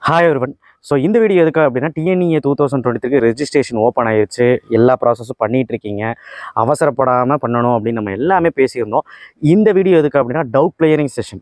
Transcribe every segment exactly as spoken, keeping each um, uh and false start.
Hi everyone. So இந்த video எதுக்கு அப்படின்னா T N E A twenty twenty-three registration open ஆயிருச்சு. எல்லா ப்ராசஸும் பண்ணிட்டு இருக்கீங்க. அவசரப்படாமல் பண்ணணும் அப்படின்னு நம்ம எல்லாமே பேசியிருந்தோம். இந்த வீடியோ எதுக்கு அப்படின்னா டவுட் கிளியரிங் செஷன்.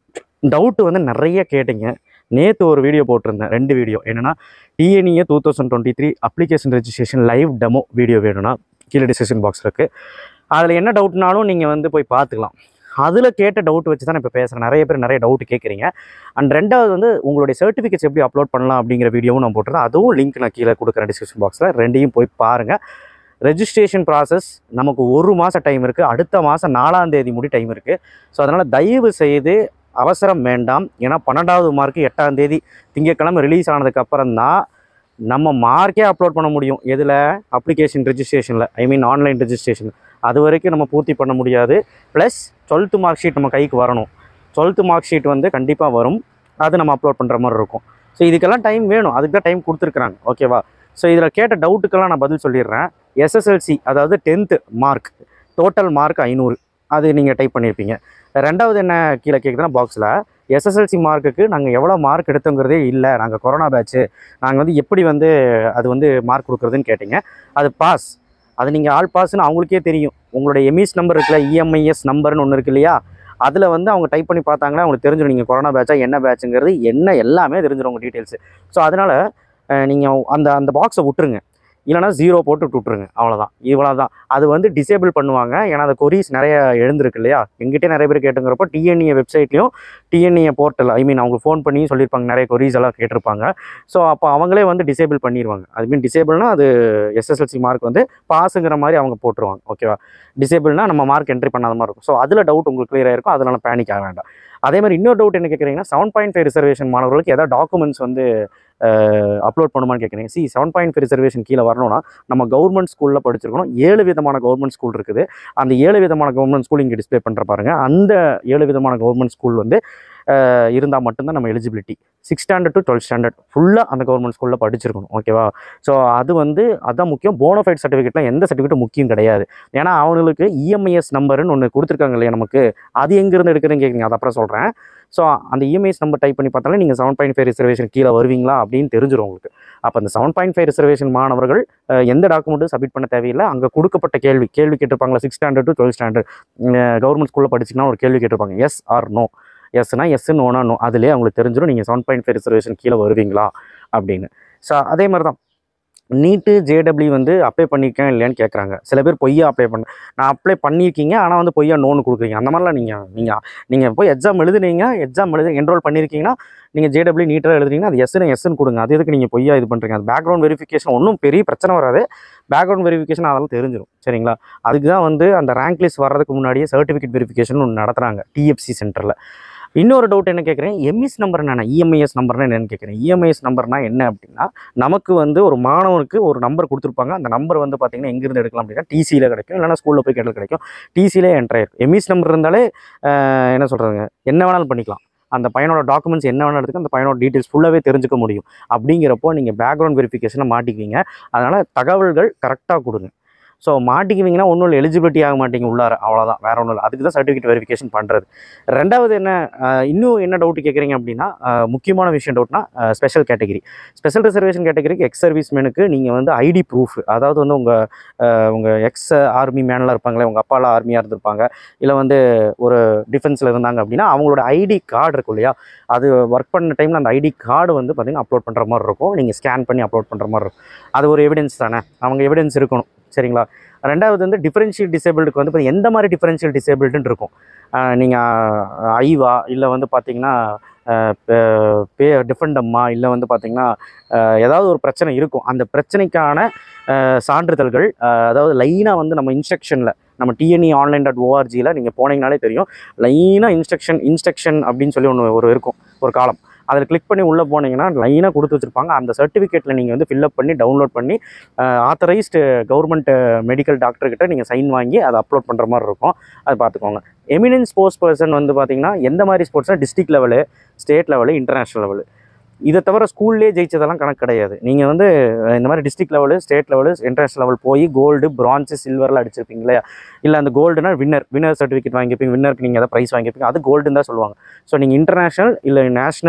டவுட் வந்து நிறைய கேட்டிங்க. நேற்று ஒரு வீடியோ போட்டிருந்தேன், ரெண்டு வீடியோ. என்னென்னா T N E A twenty twenty-three application registration live demo video வேணும்னா கீழே டிஸ்கிரிப்ஷன் பாக்ஸ் இருக்குது. அதில் என்ன டவுட்னாலும் நீங்கள் வந்து போய் பார்த்துக்கலாம். அதில் கேட்ட டவுட் வச்சு தான் இப்போ பேசுகிறேன். நிறைய பேர் நிறைய டவுட் கேட்குறீங்க. அண்ட் ரெண்டாவது வந்து உங்களுடைய சர்டிஃபிகேட்ஸ் எப்படி அப்லோட் பண்ணலாம் அப்படிங்கிற வீடியோவும் நான் போட்டுருந்தேன். அதுவும் லிங்க் நான் கீழே கொடுக்குறேன் டிஸ்கிரிப்ஷன் பாக்ஸில். ரெண்டையும் போய் பாருங்கள். ரெஜிஸ்ட்ரேஷன் ப்ராசஸ் நமக்கு ஒரு மாதம் டைம் இருக்குது. அடுத்த மாதம் நாலாம் தேதி முடி டைம் இருக்குது. ஸோ அதனால் தயவு செய்து அவசரம் வேண்டாம். ஏன்னா பன்னெண்டாவது மார்க்கு எட்டாம் தேதி திங்கட்கிழமை ரிலீஸ் ஆனதுக்கப்புறம் தான் நம்ம மார்க்கே அப்லோட் பண்ண முடியும். எதில்? அப்ளிகேஷன் ரெஜிஸ்ட்ரேஷனில், ஐ மீன் ஆன்லைன் ரெஜிஸ்ட்ரேஷன். அது வரைக்கும் நம்ம பூர்த்தி பண்ண முடியாது. ப்ளஸ் டுவெல்த்து மார்க் ஷீட் நம்ம கைக்கு வரணும். டுவெல்த்து மார்க் ஷீட் வந்து கண்டிப்பாக வரும். அது நம்ம அப்லோட் பண்ணுற மாதிரி இருக்கும். ஸோ இதுக்கெல்லாம் டைம் வேணும். அதுக்கு தான் டைம் கொடுத்துருக்குறாங்க. ஓகேவா? ஸோ இதில் கேட்ட டவுட்டுக்கெல்லாம் நான் பதில் சொல்லிடுறேன். S S L C அதாவது டென்த்து மார்க், டோட்டல் மார்க் ஐநூறு, அது நீங்கள் டைப் பண்ணியிருப்பீங்க. ரெண்டாவது என்ன கீழே கேட்குதுன்னா பாக்ஸில் S S L C மார்க்குக்கு நாங்கள் எவ்வளோ மார்க் எடுத்தோங்கிறதே இல்லை, நாங்கள் கொரோனா பேட்ச்சு, நாங்கள் வந்து எப்படி வந்து அது வந்து மார்க் கொடுக்குறதுன்னு கேட்டிங்க. அது பாஸ். அது நீங்கள் ஆல் பாஸ்ன்னு அவங்களுக்கே தெரியும். உங்களுடைய எம்இஎஸ் நம்பர் இருக்குல்ல, இஎம்ஐஎஸ் நம்பர்னு ஒன்று இருக்கு இல்லையா, அதில் வந்து அவங்க டைப் பண்ணி பார்த்தாங்கன்னா அவங்களுக்கு தெரிஞ்சிடும் நீங்கள் கொரோனா பேட்சா என்ன பேட்சுங்கிறது என்ன எல்லாமே தெரிஞ்சிடும் உங்கள் டீட்டெயில்ஸு. ஸோ அதனால் நீங்கள் அந்த அந்த பாக்ஸை விட்டுருங்க. இல்லைனா ஜீரோ போட்டு விட்டுருங்க. அவ்வளோதான், இவ்வளோ தான். அது வந்து டிசேபிள் பண்ணுவாங்க. ஏன்னா அந்த கொரீஸ் நிறைய எழுந்திருக்கு இல்லையா, எங்கிட்டே நிறைய பேர் கேட்டுங்கிறப்போ T N E A வெப்சைட்லையும் T N E A portal, I mean அவங்க ஃபோன் பண்ணி சொல்லியிருப்பாங்க, நிறைய கொரீஸ் எல்லாம் கேட்டிருப்பாங்க. ஸோ அப்போ அவங்களே வந்து டிசேபிள் பண்ணிடுவாங்க. அது மீன் டிசேபிள்னால் அது S S L C mark வந்து பாஸுங்கிற மாதிரி அவங்க போட்டுருவாங்க. ஓகேவா? டிசேபிள்னால் நம்ம மார்க் என்ட்ரி பண்ணாத மாதிரி இருக்கும். ஸோ அதில் டவுட் உங்களுக்கு கிளியராக இருக்கும். அதனால பேனிக் ஆக வேண்டாம். அதே மாதிரி இன்னொரு டவுட் என்ன கேட்குறீங்கன்னா, செவன் பாயிண்ட் ஃபைவ் ரிசர்வேஷன் மாணவர்களுக்கு ஏதாவது டாக்குமெண்ட்ஸ் வந்து அப்லோட் பண்ணுமான்னு கேட்குறீங்க. C seven point five reservation கீழே வரணும்னா நம்ம கவர்மெண்ட் ஸ்கூலில் படிச்சிருக்கணும். ஏழு விதமான கவர்மெண்ட் ஸ்கூல் இருக்குது. அந்த ஏழு விதமான கவர்மெண்ட் ஸ்கூல் இங்கே டிஸ்பிளே பண்ணுற பாருங்கள். அந்த ஏழு விதமான கவர்மெண்ட் ஸ்கூல் வந்து இருந்தால் மட்டும்தான் நம்ம eligibility. Six standard to twelfth standard ஃபுல்லாக அந்த கவர்மெண்ட் ஸ்கூலில் படிச்சிருக்கணும். ஓகேவா? ஸோ அது வந்து அதுதான் முக்கியம். போனஃபைட் சர்டிஃபிகேட்லாம் எந்த சர்டிஃபிகேட்டும் முக்கியம் கிடையாது. ஏன்னா அவங்களுக்கு இஎம்ஐஎஸ் நம்பருன்னு ஒன்று கொடுத்துருக்காங்க இல்லையா நமக்கு, அது எங்கேருந்து எடுக்கிறதுன்னு கேட்குறீங்க. அது அப்புறம் சொல்கிறேன். ஸோ அந்த இஎம்ஐஎஸ் நம்பர் டைப் பண்ணி பார்த்தாலே நீங்கள் செவன் பாயிண்ட் ஃபைவ் ரிசர்வேஷன் கீழே வருவீங்களா அப்படின்னு தெரிஞ்சிடும் உங்களுக்கு. அப்போ அந்த செவன் பாயிண்ட் ஃபைவ் ரிசர்வேஷன் மாணவர்கள் எந்த டாக்குமெண்ட்டும் சப்மிட் பண்ண தேவையில்லை. அங்கே கொடுக்கப்பட்ட கேள்வி கேள்வி கேட்டிருப்பாங்களா, six standard to twelfth standard government ஸ்கூலில் படிச்சிங்கன்னா ஒரு கேள்வி கேட்டிருப்பாங்க. Yes or no. எஸ்னா எஸ், நோனா நோ. அதுலேயே அவங்களுக்கு தெரிஞ்சிடும் நீங்கள் செவன் பாயிண்ட் ஃபைவ் ரிசர்வேஷன் கீழே வருவீங்களா அப்படின்னு. ஸோ அதே மாதிரி தான் நீட்டு ஜேடபிள்யூ வந்து அப்ளை பண்ணியிருக்கேன் இல்லையான்னு கேட்குறாங்க. சில பேர் பொய்யா அப்ளை பண்ண, நான் அப்ளை பண்ணியிருக்கீங்க ஆனால் வந்து பொய்யா நோன்னு கொடுக்குறீங்க. அந்த மாதிரிலாம் நீங்கள் நீங்கள் நீங்கள் போய் எக்ஸாம் எழுதுனீங்க, எக்ஸாம் எழுது என்ரோல் பண்ணியிருக்கீங்கன்னா நீங்கள் ஜேடபிள்யூ நீட்டாக எழுதுறீங்கன்னா அது எஸ்ன்னு எஸ்ன்னு கொடுங்க. அது எதுக்கு நீங்கள் பொய்யா இது பண்ணுறீங்க? அது பேக்ரவுண்ட் வெரிஃபிகேஷன் ஒன்றும் பெரிய பிரச்சனை வராது. பேக்ரவுண்ட் வெரிஃபிகேஷன் அதெல்லாம் தெரிஞ்சிடும். சரிங்களா? அதுக்கு தான் வந்து அந்த ரேங்க் லிஸ்ட் வர்றதுக்கு முன்னாடியே சர்டிஃபிகேட் வெரிஃபிகேஷன் ஒன்று நடத்துகிறாங்க T F C சென்டரில். இன்னொரு டவுட் என்ன கேட்குறேன், எம்இஎஸ் நம்பர் என்ன, இஎம்ஐஎஸ் நம்பர்னா என்னென்னு கேட்குறேன். இஎம்ஐஎஸ் நம்பர்னா என்ன அப்படின்னா, நமக்கு வந்து ஒரு மாணவனுக்கு ஒரு நம்பர் கொடுத்துருப்பாங்க. அந்த நம்பர் வந்து பார்த்தீங்கன்னா எங்கேருந்து எடுக்கலாம் அப்படின்னா டிசியில் கிடைக்கும், இல்லைனா ஸ்கூலில் போய் கேட்டல் கிடைக்கும். டிசியிலே என்ட்ரு ஆயிருக்கும். எம்இஎஸ் நம்பர் இருந்தாலே என்ன சொல்கிறாங்க, என்ன வேணாலும் பண்ணிக்கலாம். அந்த பையனோட டாக்குமெண்ட்ஸ் என்ன வேணாலும் எடுத்துக்க, அந்த பையனோட டீட்டெயில்ஸ் ஃபுல்லாகவே தெரிஞ்சுக்க முடியும். அப்படிங்கிறப்போ நீங்கள் பேக்ரவுண்ட் வெரிஃபிகேஷனை மாட்டிக்குவீங்க. அதனால் தகவல்கள் கரெக்டாக கொடுங்க. ஸோ மாட்டிக்குவீங்கன்னா ஒன்றும் இல்லை, எலிஜிபிலிட்டி ஆக மாட்டீங்க உள்ளார, அவ்வளோதான், வேறு ஒன்றும் இல்லை. அதுக்கு தான் சர்டிஃபிகேட் வெரிஃபிகேஷன் பண்ணுறது. ரெண்டாவது என்ன, இன்னும் என்ன டவுட் கேட்குறீங்க அப்படின்னா, முக்கியமான விஷயம் டவுட்னா ஸ்பெஷல் கேட்டகிரி. ஸ்பெஷல் ரிசர்வேஷன் கேட்டகிரிக்கு எக்ஸ் சர்வீஸ் மேனுக்கு நீங்கள் வந்து ஐடி ப்ரூஃப், அதாவது வந்து உங்கள் உங்கள் எக்ஸ் ஆர்மி மேனெலாம் இருப்பாங்களே, உங்கள் அப்பாலாம் ஆர்மியாக இருந்திருப்பாங்க, இல்லை வந்து ஒரு டிஃபென்ஸில் இருந்தாங்க அப்படின்னா அவங்களோட ஐடி கார்டு இருக்கும் இல்லையா, அது ஒர்க் பண்ண டைமில் அந்த ஐடி கார்டு வந்து பார்த்திங்கன்னா அப்லோட் பண்ணுற மாதிரி இருக்கும். நீங்கள் ஸ்கேன் பண்ணி அப்லோட் பண்ணுற மாதிரி இருக்கும். அது ஒரு எவிடன்ஸ் தானே, அவங்க எவிடன்ஸ் இருக்கணும். சரிங்களா? ரெண்டாவது வந்து டிஃபரன்ஷியல் டிசேபிளுக்கு வந்து இப்போ எந்த மாதிரி டிஃபரன்ஷியல் டிசேபிள்டுன்னு இருக்கும். நீங்கள் ஐவா, இல்லை வந்து பார்த்தீங்கன்னா பே டிஃபெண்டம்மா, இல்லை வந்து பார்த்திங்கன்னா ஏதாவது ஒரு பிரச்சனை இருக்கும். அந்த பிரச்சனைக்கான சான்றிதழ்கள், அதாவது லைனாக வந்து நம்ம இன்ஸ்ட்ரக்ஷனில், நம்ம T N E A online dot ஓஆர்ஜியில் நீங்கள் போனீங்கனாலே தெரியும், லைனாக இன்ஸ்ட்ரக்ஷன் இன்ஸ்ட்ரக்ஷன் அப்படின்னு சொல்லி ஒன்று ஒரு இருக்கும், ஒரு காலம். அதில் கிளிக் பண்ணி உள்ளே போனீங்கன்னா லைனாக கொடுத்து வச்சுருப்பாங்க. அந்த சர்டிஃபிகேட்டில் நீங்கள் வந்து ஃபில்அப் பண்ணி டவுன்லோட் பண்ணி ஆத்தரைஸ்டு கவர்மெண்ட் மெடிக்கல் டாக்டர்கிட்ட நீங்கள் சைன் வாங்கி அதை அப்லோட் பண்ணுற மாதிரி இருக்கும். அது பார்த்துக்கோங்க. எமினன்ஸ் ஸ்போர்ட்ஸ் பர்சன் வந்து பார்த்திங்கன்னா எந்த மாதிரி ஸ்போர்ட்ஸ்னால் district level, state level, international level. இதை தவிர ஸ்கூல்லேயே ஜெயிச்சதெல்லாம் கணக்கு கிடையாது. நீங்கள் வந்து இந்த மாதிரி district level, state level, international level போய் கோல்டு, பிரான்ஸு, சில்வரில் அடிச்சிருப்பீங்க இல்லையா, இல்லை அந்த கோல்டுனா வின்னர் வின்னர் சர்டிஃபிகேட் வாங்கியிருப்பீங்க, வின்னருக்கு நீங்கள் எதாவது ப்ரைஸ் வாங்கியிருப்பீங்க, அது கோல்டுன்னு தான் சொல்லுவாங்க. ஸோ நீங்கள் இன்டர்நேஷ்னல் இல்லை நேஷ்னல்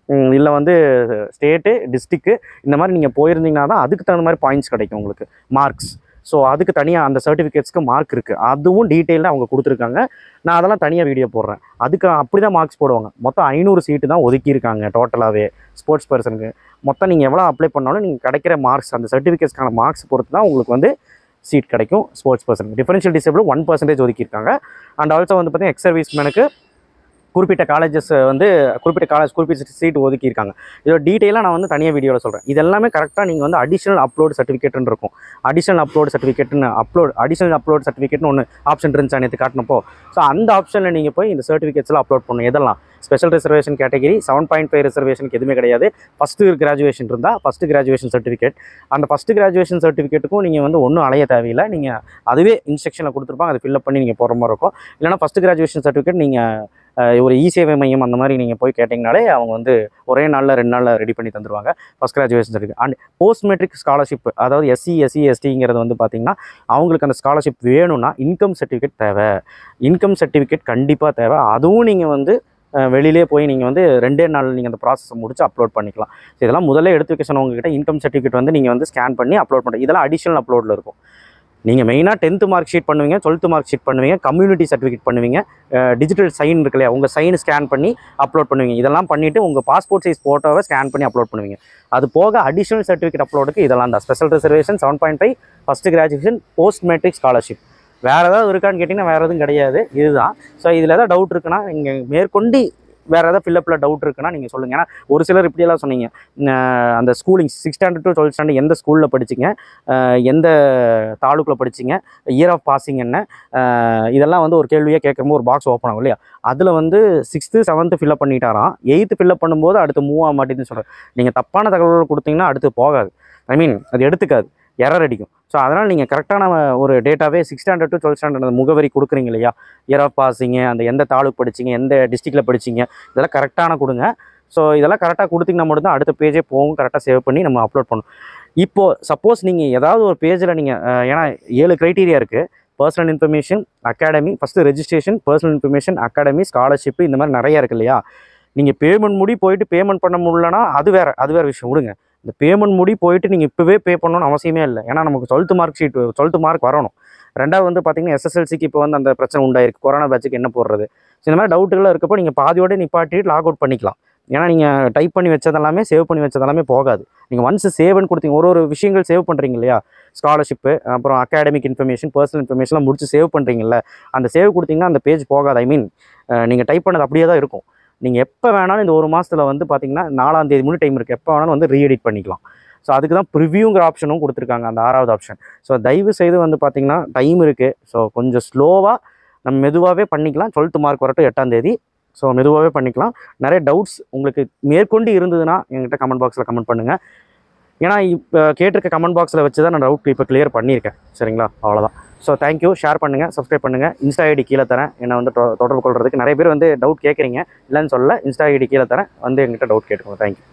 இல்லை வந்து ஸ்டேட்டு டிஸ்ட்ரிக்ட்டு இந்த மாதிரி நீங்கள் போயிருந்தீங்கன்னா தான் அதுக்கு தகுந்த மாதிரி பாயிண்ட்ஸ் கிடைக்கும் உங்களுக்கு மார்க்ஸ். ஸோ அதுக்கு தனியாக அந்த சர்டிஃபிகேட்ஸ்க்கு மார்க் இருக்குது, அதுவும் டீட்டெயிலாக அவங்க கொடுத்துருக்காங்க. நான் அதெல்லாம் தனியாக வீடியோ போடுறேன். அதுக்கு அப்படி தான் மார்க்ஸ் போடுவாங்க. மொத்தம் ஐநூறு சீட்டு தான் ஒதுக்கியிருக்காங்க டோட்டலாகவே ஸ்போர்ட்ஸ் பர்சனுக்கு. மொத்தம் நீங்கள் எவ்வளோ அப்ளை பண்ணாலும் நீங்கள் கிடைக்கிற மார்க்ஸ் அந்த சர்டிஃபிகேட்ஸ்க்கான மார்க்ஸ் பொறுத்து தான் உங்களுக்கு வந்து சீட் கிடைக்கும் sports person. Differential disable one percentage ஒதுக்கியிருக்காங்க. அண்ட் ஆல்சோ வந்து பார்த்தீங்கன்னா எக்ஸ் சர்வீஸ்மேனுக்கு குறிப்பிட்ட காலேஜஸ் வந்து குறிப்பிட்ட காலேஜ் குறிப்பிட்ட சீட் ஒதுக்கியிருக்காங்க. இதோட டீட்டெயிலாக நான் வந்து தனியாக வீடியோவில் சொல்கிறேன். இது எல்லாமே கரெக்டாக நீங்கள் வந்து அடிஷனல் அப்லோட் சர்டிஃபிகேட்னு இருக்கும். அடிஷனல் அப்லோட் சர்டிஃபிகேட்னு அப்லோட் அடிஷனல் அப்லோட் சர்டிஃபிகேட்னு ஒன்று ஆப்ஷன் இருந்துச்சு நேற்று காட்டினப்போ. ஸோ அந்த ஆப்ஷனில் நீங்கள் போய் இந்த சர்டிஃபிகேட்ஸ்லாம் அப்லோட் பண்ணணும். எதெல்லாம் special reservation category seven point five ரிசர்வேஷனுக்கு எதுவுமே கிடையாது. ஃபஸ்ட்டு கிராஜுவேஷன் இருந்தால் ஃபஸ்ட்டு கிராஜுவேஷன் சர்டிஃபிகேட், அந்த ஃபஸ்ட்டு கிராஜுவேஷன் சர்டிஃபிகேட்டுக்கும் நீங்கள் வந்து ஒன்றும் அலைய தேவையில்லை. நீங்கள் அதுவே இன்ஸ்ட்ரக்ஷனில் கொடுத்துருப்பாங்க, அதை ஃபில்அப் பண்ணி நீங்கள் போகிற மாதிரி இருக்கும். இல்லைனா ஃபஸ்ட்டு கிராஜுவேஷன் சர்டிஃபிகேட் நீங்கள் ஒரு இ சேவை மையம் அந்த மாதிரி நீங்கள் போய் கேட்டிங்கனாலே அவங்க வந்து ஒரே நாளில் ரெண்டு நாளில் ரெடி பண்ணி தந்துடுவாங்க first graduation certificate. And post matric scholarship, அதாவது எஸ்சி எஸ்சி எஸ்டிங்கிறது வந்து பார்த்திங்கன்னா அவங்களுக்கு அந்த ஸ்காலர்ஷிப் வேணும்னா இன்கம் சர்டிஃபிகேட் தேவை. இன்கம் சர்டிஃபிகேட் கண்டிப்பாக தேவை. அதுவும் நீங்கள் வந்து வெளியிலே போய் நீங்கள் வந்து ரெண்டே நாள் நீங்கள் அந்த ப்ராசஸை முடிச்சு அப்லோட் பண்ணிக்கலாம். ஸோ இதெல்லாம் முதல்ல எடுத்து வைக்க சொன்னவங்ககிட்ட இன்கம் சர்டிஃபிகேட் வந்து நீங்கள் வந்து ஸ்கேன் பண்ணி அப்லோட் பண்ணுறது. இதெல்லாம் அடிஷனல் அப்லோடில் இருக்கும். நீங்கள் மெயினாக டென்த்து மார்க் ஷீட் பண்ணுவீங்க, டுவெல்த்து மார்க் ஷீட் பண்ணுவீங்க, கம்யூனிட்டி சர்டிஃபிகேட் பண்ணுவீங்க, டிஜிட்டல் சைன் இருக்கு இல்லையா, உங்கள் சைன் ஸ்கேன் பண்ணி அப்லோட் பண்ணுவீங்க. இதெல்லாம் பண்ணிவிட்டு உங்கள் பாஸ்போர்ட் சைஸ் ஃபோட்டோவை ஸ்கேன் பண்ணி அப்லோட் பண்ணுவீங்க. அது போக அடிஷனல் சர்டிஃபிகேட் அப்லோடுக்கு இதெல்லாம் தான் special reservation seven point five first graduation post matric scholarship. வேறு ஏதாவது இருக்கான்னு கேட்டிங்கன்னா வேறு எதுவும் கிடையாது, இதுதான். ஸோ இதில் ஏதாவது டவுட் இருக்குன்னா நீங்கள் மேற்கொண்டு வேறு ஏதாவது ஃபில்லப்பில் டவுட் இருக்குன்னா நீங்கள் சொல்லுங்கள். ஏன்னா ஒரு சிலர் இப்படியெல்லாம் சொன்னீங்க, அந்த schooling six standard to twelfth standard எந்த ஸ்கூலில் படிச்சிங்க, எந்த தாலுக்கில் படிச்சிங்க, இயர் ஆஃப் பாசிங் என்ன, இதெல்லாம் வந்து ஒரு கேள்வியாக கேட்கும்போது ஒரு பாக்ஸ் ஓப்பன் ஆகும் இல்லையா. அதில் வந்து சிக்ஸ்த்து செவன்த்து ஃபில்லப் பண்ணிட்டாராம், எயித்து ஃபில்லப் பண்ணும்போது அடுத்து மூவ் ஆக மாட்டேங்குதுன்னு சொல்கிறேன். நீங்கள் தப்பான தகவல்கள் கொடுத்தீங்கன்னா அடுத்து போகாது, ஐ மீன் அது எடுத்துக்காது, எரர் அடிக்கும். ஸோ அதனால் நீங்கள் கரெக்டான ஒரு டேட்டாவே six standard to twelfth standard அந்த முகவரி கொடுக்குறீங்க இல்லையா, இயர் ஆஃப் பாசிங்க, அந்த எந்த தாலுக்கு படிச்சிங்க, எந்த டிஸ்ட்ரிக்டில் படிச்சிங்க, இதெல்லாம் கரெக்டான கொடுங்க. ஸோ இதெல்லாம் கரெக்டாக கொடுத்திங்கன்னா மட்டும் தான் அடுத்த பேஜே போகும், கரெக்டாக சேவ் பண்ணி நம்ம அப்லோட் பண்ணணும். இப்போது சப்போஸ் நீங்கள் ஏதாவது ஒரு பேஜில் நீங்கள் ஏன்னா ஏழு க்ரைட்டீரியா இருக்குது, personal information, academy, first registration, personal information, academy, scholarship, இந்த மாதிரி நிறையா இருக்குது இல்லையா. நீங்கள் பேமெண்ட் முடி போயிட்டு பேமெண்ட் பண்ண முடியலன்னா அது வேறு அது வேறு விஷயம் விடுங்க. இந்த பேமெண்ட் முடி போயிட்டு நீங்கள் இப்போவே பே பண்ணணும்னு அவசியமே இல்லை. ஏன்னா நமக்கு twelfth mark sheet twelfth mark வரணும். ரெண்டாவது வந்து பார்த்திங்கன்னா எஸ்எஸ்எல்சிக்கு இப்போ வந்து அந்த பிரச்சனை உண்டாயிருக்கு, கொரோனா பேட்சுக்கு என்ன போடுறது. ஸோ இந்த மாதிரி டவுட்டுகளாக இருக்கப்போ நீங்கள் பாதியோட நிப்பாட்டிட்டு லாக் அவுட் பண்ணிக்கலாம். ஏன்னா நீங்கள் டைப் பண்ணி வச்சதெல்லாமே சேவ் பண்ணி வச்சதெல்லாமே போகாது. நீங்கள் ஒன்ஸ் சேவ்னு கொடுத்தீங்க, ஒரு ஒரு விஷயங்கள் சேவ் பண்ணுறீங்க இல்லையா, ஸ்காலர்ஷிப்பு, அப்புறம் அகாடமிக் இன்ஃபர்மேஷன், பர்சனல் இன்ஃபர்மேஷன்லாம் முடிச்சு சேவ் பண்ணுறீங்கல்ல, அந்த சேவ் கொடுத்தீங்கன்னா அந்த பேஜ் போகாது. ஐ மீன் நீங்கள் டைப் பண்ணது அப்படியே தான் இருக்கும். நீங்கள் எப்போ வேணாலும் இந்த ஒரு மாதத்தில் வந்து பார்த்திங்கன்னா நாலாம் தேதி முன்னாடி டைம் இருக்குது, எப்போ வேணாலும் வந்து ரீஎடிட் பண்ணிக்கலாம். ஸோ அதுக்கு தான் ப்ரிவ்யூங்கிற ஆப்ஷனும் கொடுத்துருக்காங்க, அந்த ஆறாவது ஆப்ஷன். ஸோ தயவு செய்து வந்து பார்த்திங்கன்னா டைம் இருக்குது, ஸோ கொஞ்சம் ஸ்லோவாக நம்ம மெதுவாகவே பண்ணிக்கலாம். டுவெல்த்து மார்க் வரட்டும் எட்டாம் தேதி, ஸோ மெதுவாகவே பண்ணிக்கலாம். நிறைய டவுட்ஸ் உங்களுக்கு மேற்கொண்டு இருந்ததுன்னா என்கிட்ட கமெண்ட் பாக்ஸில் கமெண்ட் பண்ணுங்கள். ஏன்னா இப்போ கேட்டிருக்க கமெண்ட் பாக்ஸில் வச்சு தான் நான் டவுட் இப்போ கிளியர் பண்ணியிருக்கேன். சரிங்களா, அவ்வளோதான். So thank you. ஷேர் பண்ணுங்கள், சப்ஸ்கிரைப் பண்ணுங்கள். இன்ஸ்டா ஐடி கீழே தரேன், என்னை வந்து தொடர்பு கொள்றதுக்கு. நிறைய பேர் வந்து டவுட் கேட்குறீங்க, இல்லைன்னு சொல்லலை. இன்ஸ்டா ஐடி கீழே தரேன், வந்து எங்கிட்ட டவுட் கேட்டுக்கோங்க. தேங்க்யூ.